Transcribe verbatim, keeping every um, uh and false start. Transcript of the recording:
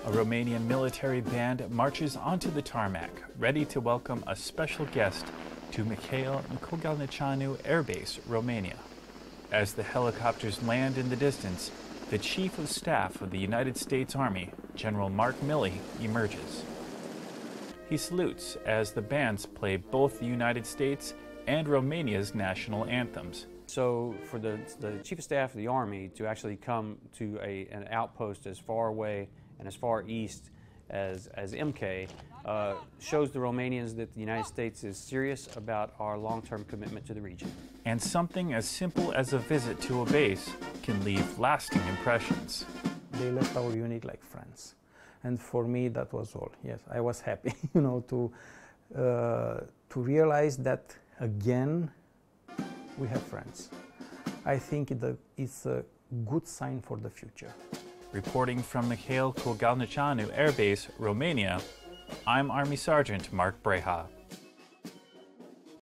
A Romanian military band marches onto the tarmac, ready to welcome a special guest to Milley Air Base, Romania. As the helicopters land in the distance, the Chief of Staff of the United States Army, General Mark Milley, emerges. He salutes as the bands play both the United States and Romania's national anthems. So for the, the Chief of Staff of the Army to actually come to a, an outpost as far away and as far east as, as M K uh, shows the Romanians that the United States is serious about our long-term commitment to the region. And something as simple as a visit to a base can leave lasting impressions. They left our unit like friends. And for me, that was all. Yes, I was happy, you know, to, uh, to realize that again, we have friends. I think it, uh, it's a good sign for the future. Reporting from Milley Air Base, Romania, I'm Army Sergeant Mark Brejcha.